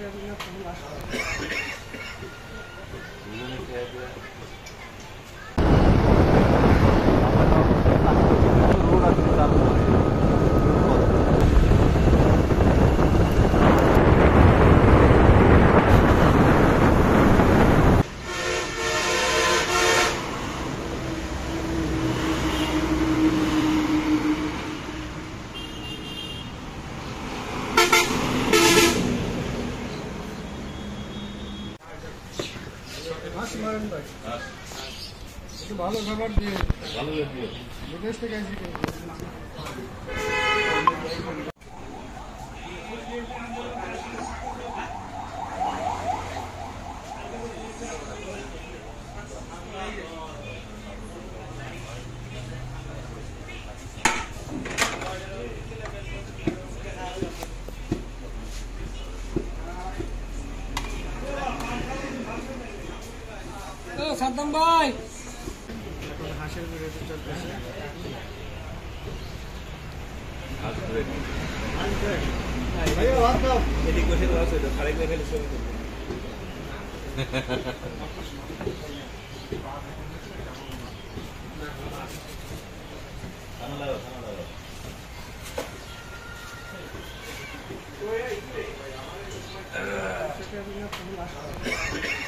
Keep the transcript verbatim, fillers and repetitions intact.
ভালো খাবার দিয়ে ভালো দিয়ে বিদেশ থেকে আসি সাদ্দাম ভাই হাঁসের বিরতি চলতেছে এদিক বসে দেওয়া ছিল খালি করে ফেলে ছবি তুলবে খানা লাগাও খানা লাগাও